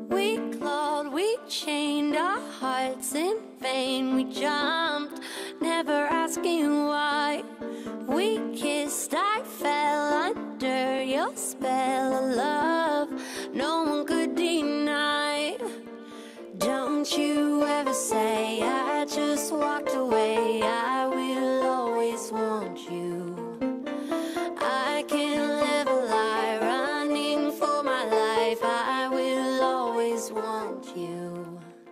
We clawed, we chained our hearts in vain. We jumped, never asking why. We kissed, I fell under your spell of love. No one could deny. Don't you ever say I just walked away. I will always want you. I can't live a lie, running for my life. I will always want you.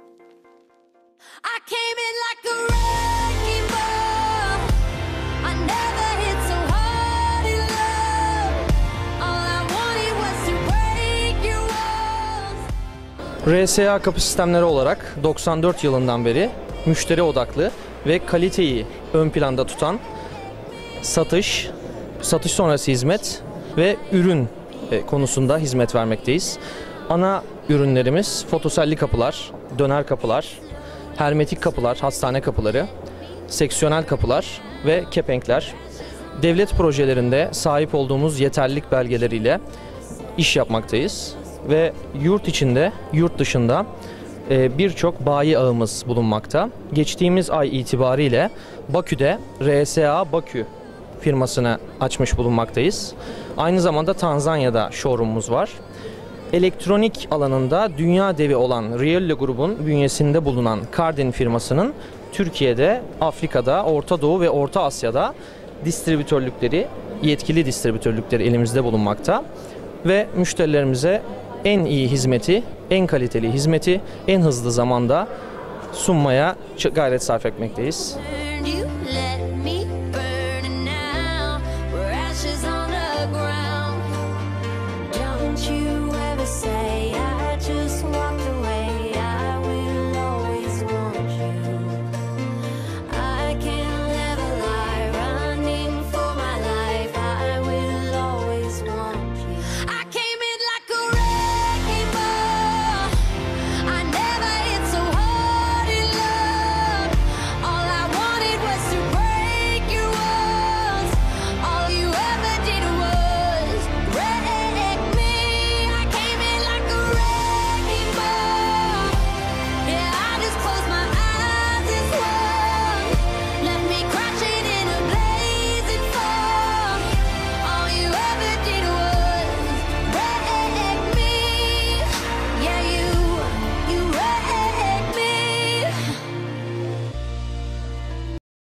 I came in like a wrecking ball. I never hit so hard in love. All I wanted was to break your walls. RSA kapı sistemleri olarak 94 yılından beri müşteri odaklı ve kaliteyi ön planda tutan satış sonrası hizmet ve ürün konusunda hizmet vermekteyiz. Ana ürünlerimiz fotoselli kapılar, döner kapılar, hermetik kapılar, hastane kapıları, seksiyonel kapılar ve kepenkler. Devlet projelerinde sahip olduğumuz yeterlilik belgeleriyle iş yapmaktayız ve yurt içinde, yurt dışında birçok bayi ağımız bulunmakta. Geçtiğimiz ay itibariyle Bakü'de RSA Bakü firmasını açmış bulunmaktayız. Aynı zamanda Tanzanya'da showroom'umuz var. Elektronik alanında dünya devi olan Riello grubun bünyesinde bulunan Cardin firmasının Türkiye'de, Afrika'da, Orta Doğu ve Orta Asya'da distribütörlükleri, yetkili distribütörlükleri elimizde bulunmakta ve müşterilerimize en iyi hizmeti, en kaliteli hizmeti en hızlı zamanda sunmaya gayret sarf etmekteyiz. You let me